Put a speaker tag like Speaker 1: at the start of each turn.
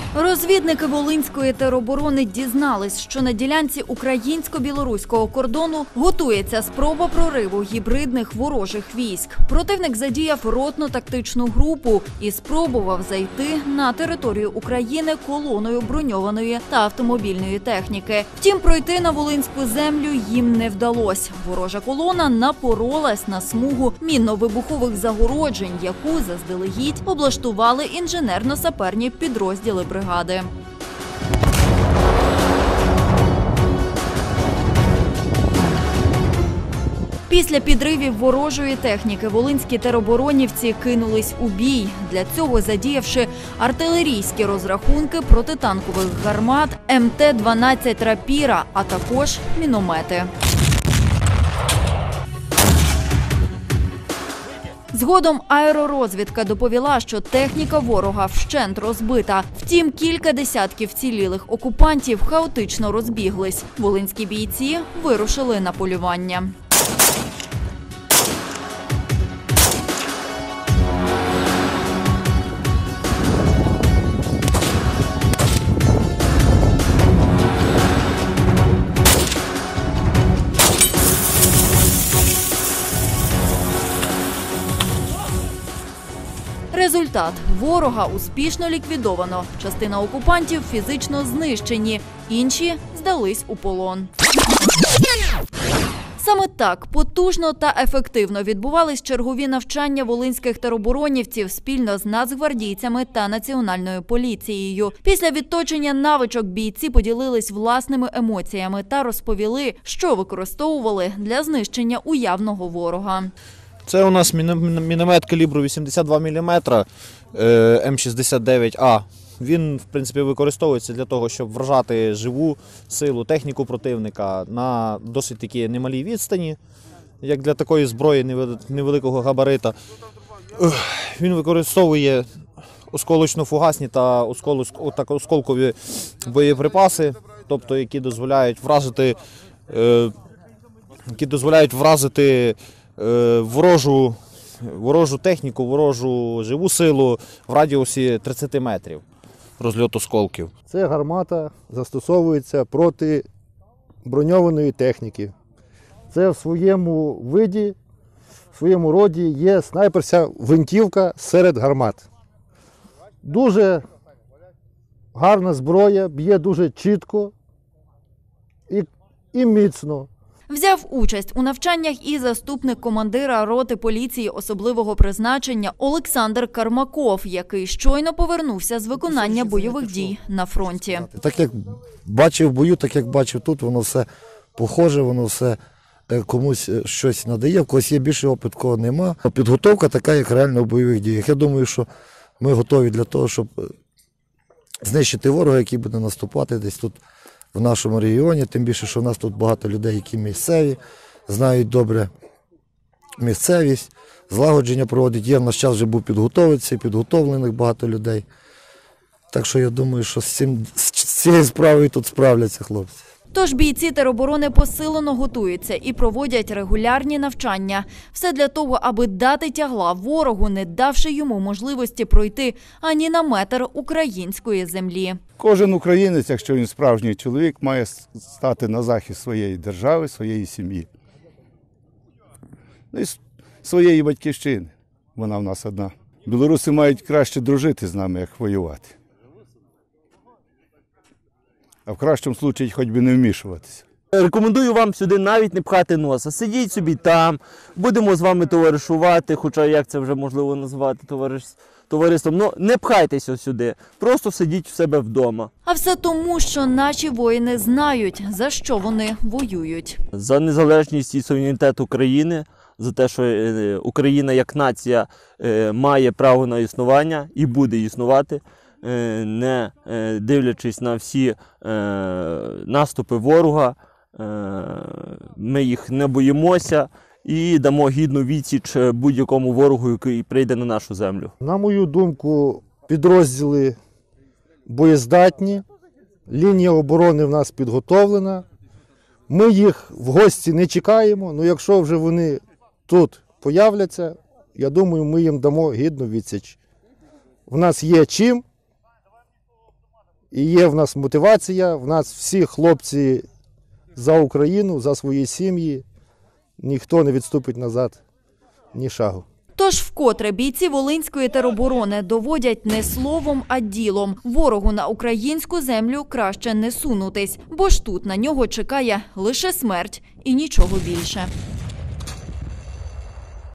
Speaker 1: Розвідники Волинської тероборони дізнались, що на ділянці українсько-білоруського кордону готується спроба прориву гібридних ворожих військ. Противник задіяв ротно-тактичну групу і спробував зайти на територію України колоною броньованої та автомобільної техніки. Втім, пройти на волинську землю їм не вдалося. Ворожа колона напоролась на смугу мінно-вибухових загороджень, яку заздалегідь облаштували інженерно-саперні підрозділи бригади. Після підривів ворожої техніки волинські тероборонівці кинулись у бій, для цього задіявши артилерійські розрахунки протитанкових гармат МТ-12 «Рапіра», а також міномети. Згодом аеророзвідка доповіла, що техніка ворога вщент розбита. Втім, кілька десятків вцілілих окупантів хаотично розбіглись. Волинські бійці вирушили на полювання. Результат – ворога успішно ліквідовано. Частина окупантів фізично знищені, інші здались у полон. Саме так потужно та ефективно відбувались чергові навчання волинських тероборонівців спільно з нацгвардійцями та Національною поліцією. Після відточення навичок бійці поділились власними емоціями та розповіли, що використовували для знищення уявного ворога.
Speaker 2: Це у нас міномет калібру 82 мм М69А. Він, в принципі, використовується для того, щоб вражати живу силу, техніку противника на досить такі немалій відстані, як для такої зброї невеликого габарита. Він використовує осколочно-фугасні та осколкові боєприпаси, тобто які дозволяють вразити ворожу техніку, ворожу живу силу в радіусі 30 метрів розльоту осколків.
Speaker 3: Ця гармата застосовується проти броньованої техніки. Це в своєму виді, в своєму роді є снайперська гвинтівка серед гармат. Дуже гарна зброя, б'є дуже чітко і міцно.
Speaker 1: Взяв участь у навчаннях і заступник командира роти поліції особливого призначення Олександр Кармаков, який щойно повернувся з виконання бойових дій на фронті.
Speaker 4: Так як бачив в бою, так як бачив тут, воно все похоже, воно все комусь щось надає, в когось є більший опит, кого нема. Підготовка така, як реально в бойових діях. Я думаю, що ми готові для того, щоб знищити ворога, який буде наступати десь тут в нашому регіоні, тим більше, що в нас тут багато людей, які місцеві, знають добре місцевість, злагодження проводять. Є в наш час вже був підготовлених багато людей. Так що я думаю, що з цією справою тут справляться хлопці.
Speaker 1: Тож бійці тероборони посилено готуються і проводять регулярні навчання. Все для того, аби дати тягла ворогу, не давши йому можливості пройти ані на метр української землі.
Speaker 5: Кожен українець, якщо він справжній чоловік, має стати на захист своєї держави, своєї сім'ї. І своєї батьківщини. Вона в нас одна. Білоруси мають краще дружити з нами, як воювати. А в кращому випадку хоч би не вмішуватися.
Speaker 6: Рекомендую вам сюди навіть не пхати носа. Сидіть собі там, будемо з вами товаришувати, хоча як це вже можливо назвати товариством. Ну, не пхайтеся сюди, просто сидіть у себе вдома.
Speaker 1: А все тому, що наші воїни знають, за що вони воюють.
Speaker 6: За незалежність і суверенітет України, за те, що Україна як нація має право на існування і буде існувати, не дивлячись на всі наступи ворога. Ми їх не боїмося і дамо гідну відсіч будь-якому ворогу, який прийде на нашу землю.
Speaker 3: На мою думку, підрозділи боєздатні, лінія оборони в нас підготовлена. Ми їх в гості не чекаємо, але якщо вже вони тут появляться, я думаю, ми їм дамо гідну відсіч. В нас є чим І є в нас мотивація, в нас всі хлопці за Україну, за свої сім'ї. Ніхто не відступить назад ні шагу.
Speaker 1: Тож вкотре бійці Волинської тероборони доводять не словом, а ділом. Ворогу на українську землю краще не сунутись, бо ж тут на нього чекає лише смерть і нічого більше.